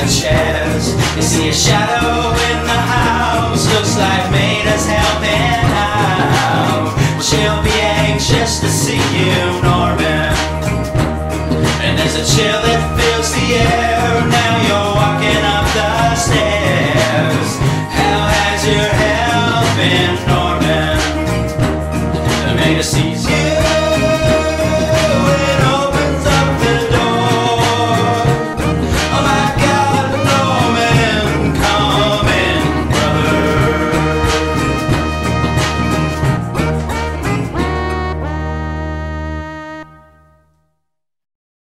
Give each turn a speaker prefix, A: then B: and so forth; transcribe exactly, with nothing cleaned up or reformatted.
A: the chairs. You see a shadow in the house, looks like Maida's helping out. Well, she'll be anxious to see you, Norman. And there's a chill that fills the air.